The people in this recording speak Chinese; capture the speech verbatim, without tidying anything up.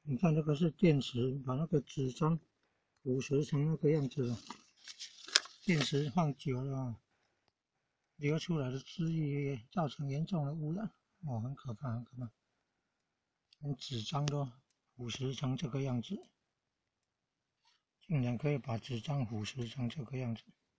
你看这个是电池，把那个纸张腐蚀成那个样子了。电池放久了啊，流出来的汁液也造成严重的污染，哦，很可怕，很可怕。连纸张都腐蚀成这个样子，竟然可以把纸张腐蚀成这个样子。